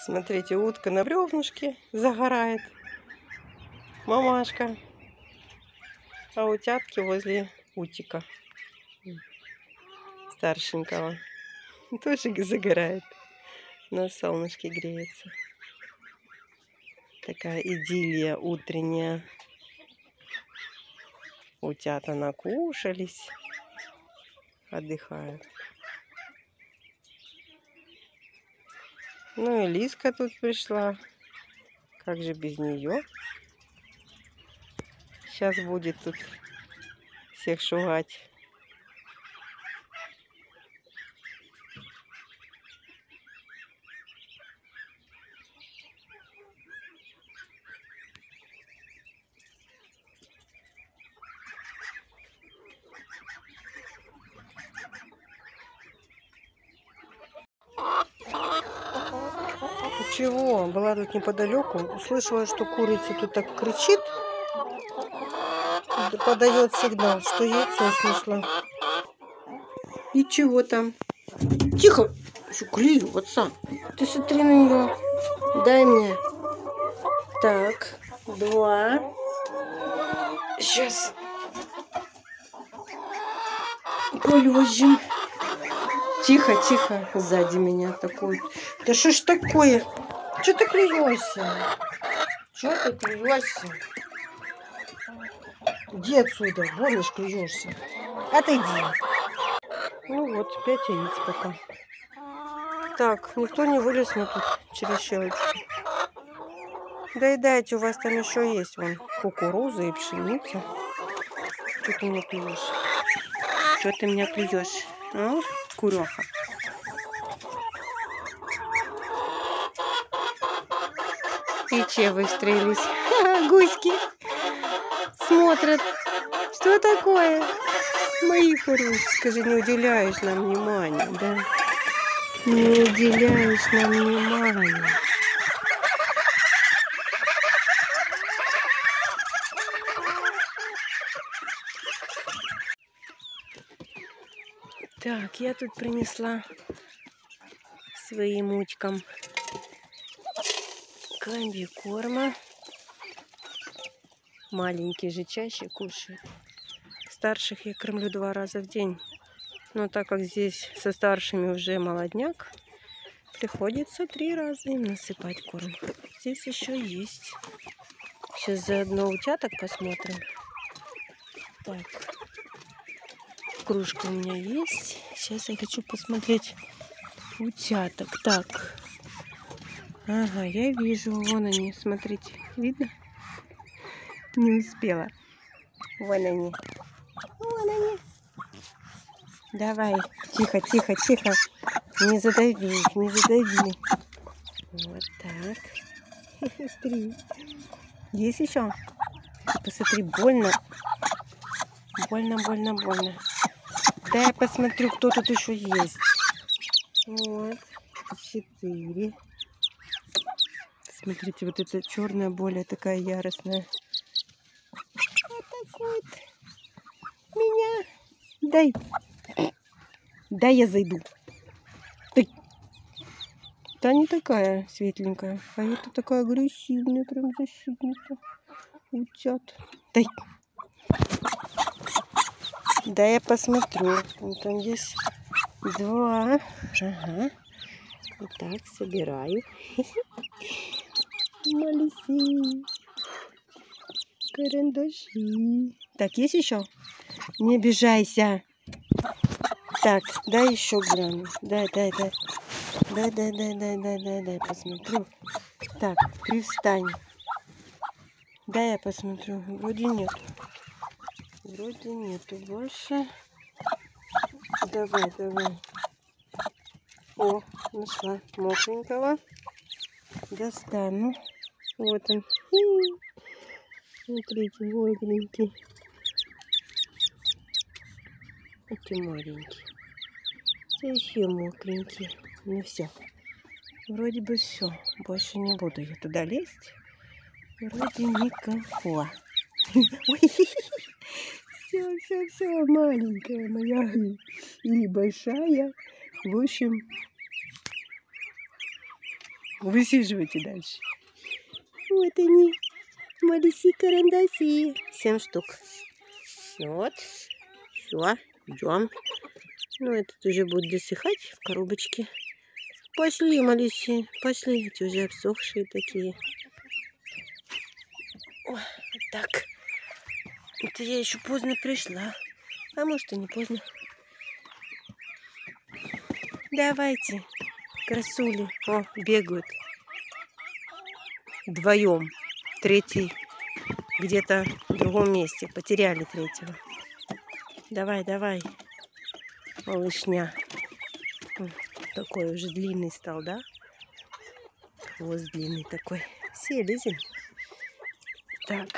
Смотрите, утка на бревнышке загорает. Мамашка. А утятки возле утика. Старшенького. Тоже загорает. На солнышке греется. Такая идиллия утренняя. Утята накушались. Отдыхают. Ну и Лиска тут пришла. Как же без нее? Сейчас будет тут всех шугать. Чего? Была тут неподалеку. Услышала, что курица тут так кричит. Подает сигнал, что яйцо снесла. И чего там? Тихо! Что, клею, отца. Ты смотри на нее. Дай мне. Так, 2. Сейчас. Полежим. Тихо, тихо. Сзади меня такой. Да что ж такое? Че ты клюешься? Че ты клюешься? Иди отсюда. Вон ж клюешься. Отойди. Ну вот, 5 яиц пока. Так, никто не вылез на тут через щелочку. Доедайте, у вас там еще есть вон кукуруза и пшеница. Что ты меня клюешь? Что ты меня клюешь? А? Куреха. И че выстроились? Гуськи смотрят. Что такое? Мои хорошие, скажи, не уделяешь нам внимания, да? Не уделяешь нам внимания. Так, я тут принесла своим утькам комбикорма. Маленькие же чаще кушают. Старших я кормлю 2 раза в день. Но так как здесь со старшими уже молодняк, приходится 3 раза им насыпать корм. Здесь еще есть. Сейчас заодно утяток посмотрим. Так. Кружка у меня есть. Сейчас я хочу посмотреть утяток. Так. Ага, я вижу. Вон они. Смотрите. Видно? Не успела. Вон они. Вон они. Давай. Тихо, тихо, тихо. Не задави, не задави. Вот так. Смотри. Есть еще? Посмотри, больно. Больно, больно, больно. Да я посмотрю, кто тут еще есть. Вот. 4. Смотрите, вот эта черная более такая яростная. Вот так вот. Меня. Дай. Дай я зайду. Дай. Та не такая светленькая. А это такая агрессивная, прям защитница. Утят. Дай. Да я посмотрю. Вот там есть 2. Ага. Вот так собираю. Малюси. Карандаши. Так, есть еще? Не обижайся. Так, дай еще гляну. Дай. Дай, посмотрю. Так, привстань. Дай я посмотрю. Вроде нет. Вроде нету больше. Давай. О, нашла мокренького. Достану. Вот он. Смотрите, мокренький. Эти маленькие. Еще мокренькие. Ну все. Вроде бы все. Больше не буду я туда лезть. Вроде никого. Все, маленькая моя. Или большая. В общем, Высиживайте дальше. Вот они, малиси-карандаси. 7 штук. Ну вот. Все, идем. Ну, этот уже будет досыхать в коробочке. Пошли, малиси, пошли. Эти уже обсохшие такие. О, вот так. Это я еще поздно пришла. А может и не поздно. Давайте, красули. О, бегают. Вдвоем. Третий где-то в другом месте. Потеряли третьего. Давай, давай. Малышня. Такой уже длинный стал, да? Хвост длинный такой. Селезень. Так.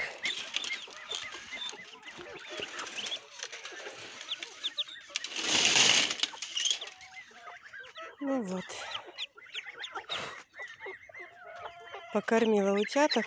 Ну вот. Покормила утяток.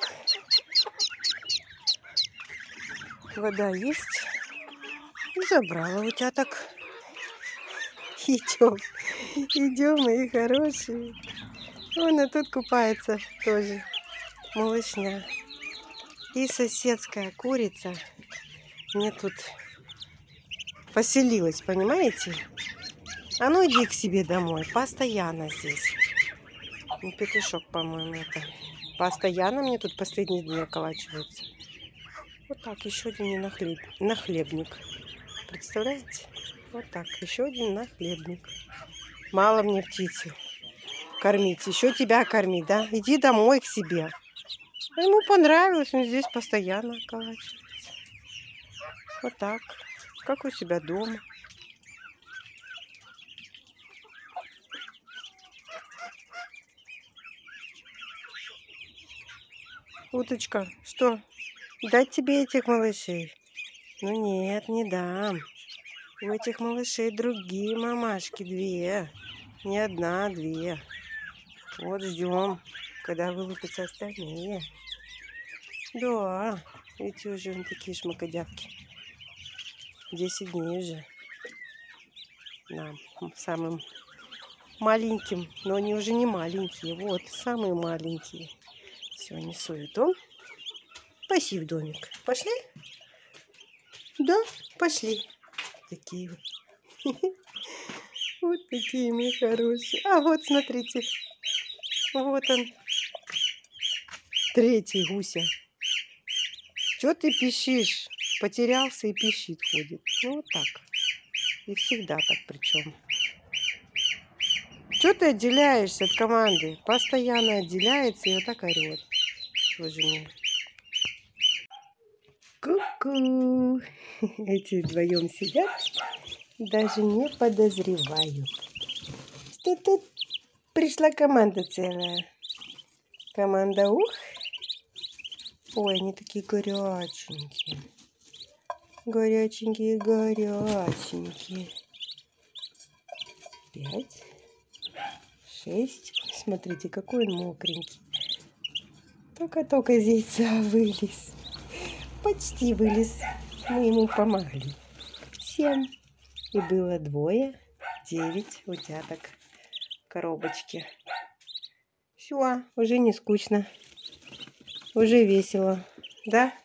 Вода есть. И забрала утяток. Идем. Идем, мои хорошие. Вон, а тут купается тоже малышня. И соседская курица мне тут поселилась, понимаете? А ну иди к себе домой. Постоянно здесь. Ну, петушок, по-моему, это. Постоянно мне тут последние дни околачивается. Вот так, еще один нахлебник. Представляете? Вот так, еще один нахлебник. Мало мне птицы кормить. Еще тебя кормить, да? Иди домой к себе. А ему понравилось, он здесь постоянно околачивается. Вот так, как у себя дома. Уточка, что? Дать тебе этих малышей? Ну нет, не дам. У этих малышей другие мамашки, 2. Не одна, 2. Вот ждем, когда вылупятся остальные. Да, эти уже вон такие шмакодявки. 10 дней уже. Да, самым маленьким, но они уже не маленькие. Вот, самые маленькие. Все, несу эту. Пошли в домик. Пошли? Да, пошли. Такие вот. Вот такие мои хорошие. А вот, смотрите. Вот он. Третий гуся. Чё ты пищишь? Потерялся и пищит ходит. Ну, вот так. И всегда так причем. Чё ты отделяешься от команды? Постоянно отделяется и вот так орет. Боже мой. Ку-ку. Эти вдвоем сидят, даже не подозревают, что тут пришла команда целая. Команда ух. Ой, они такие горяченькие. Горяченькие, горяченькие. 5, 6. Смотрите, какой он мокренький. Только-только из яйца вылез. Почти вылез. Мы ему помогли. 7. И было 2, 9 утяток в коробочке. Все, уже не скучно. Уже весело. Да?